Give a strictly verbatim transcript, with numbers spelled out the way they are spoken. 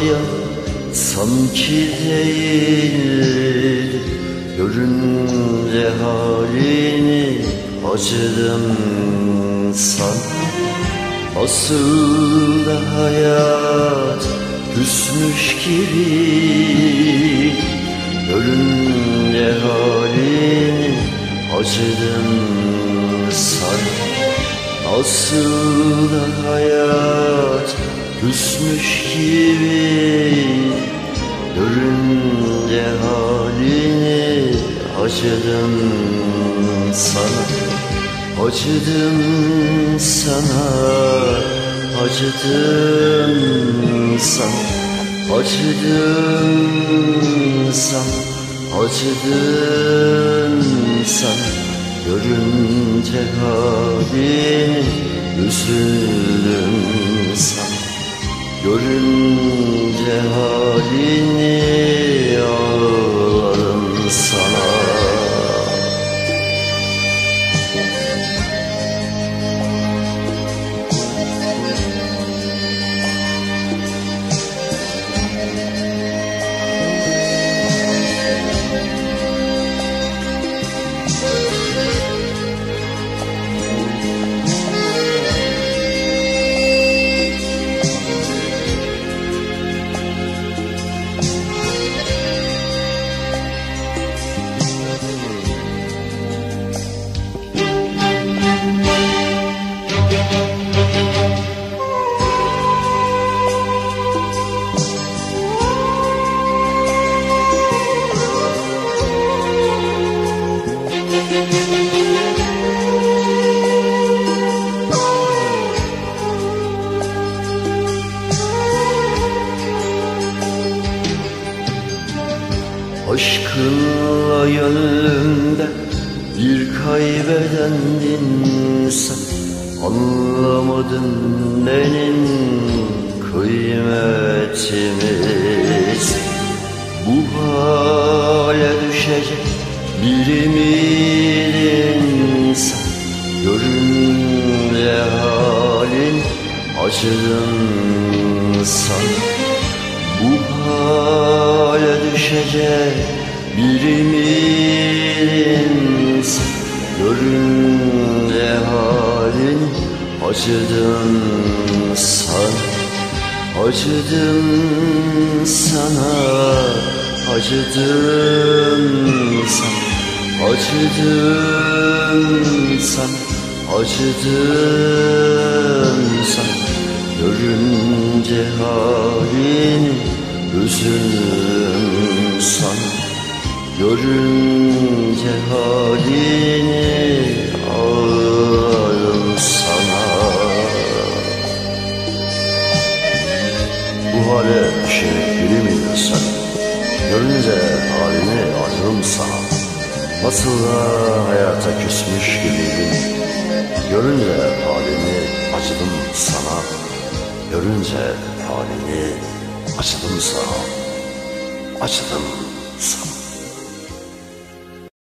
hayal sanki değil. Görünce halini acıdım sana. Aslında hayat küsmüş gibi. Görünce halini acıdım sana. Aslında hayat küsmüş gibi. Görünce halini acıdım sana. Acıdım sana, acıdım sana. Acıdım sana, acıdım sana. Görünce halini üzüldüm sana. Görünce halini ağlarım sana. Aşkınla yönümde bir kaybedendin sen. Anlamadın benim kıymetimiz. Bu hale düşecek biri miydin sen? Görünce halin acıdım sana. Bu hale düşecek biri miydin sen? Görünce halin acıdım sana. Acıdım sana, acıdım sana. Acıdım sana, acıdım sana. Görünce halini üzüldüm sana. Görünce halini ağlarım sana. Bu hale düşecek biri miydin sen? Görünce halini acıdım sana. Nasıl da hayata küsmüş gibiydin. Görünce halini acıdım sana. Görünce halini acıdım sana. Acıdım sana.